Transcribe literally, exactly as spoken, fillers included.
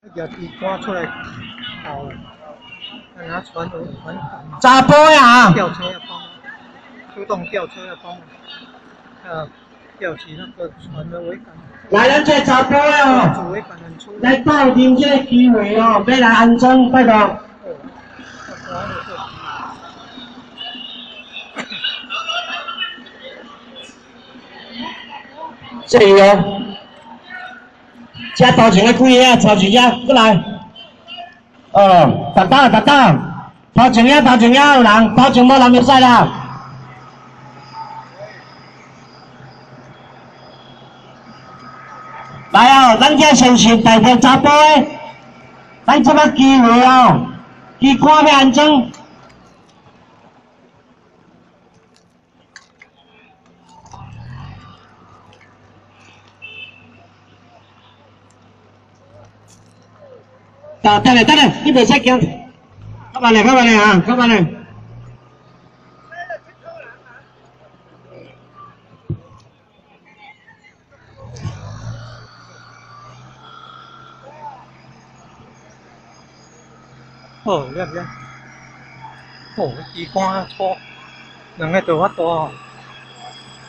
要地刮出来跑了，让他船头船查甫呀！ 吊车要帮忙，出动吊车要帮忙，呃，吊起那个船的桅杆。 来，咱这查甫哦， 主桅杆很粗。 来斗阵这个机会哦，要来安装，拜托。哦，这里哦，这头前的几个啊，头前个过来。哦，达到达到，头前个头前个有人，头前无人就使啦。来哦，咱这先是代表查甫的，咱这个机会哦，机关要安装。啊，等下等下，你袂使惊，较慢点，较慢点啊，较慢点。 哦，要不要？哦，机关错，两个做法大。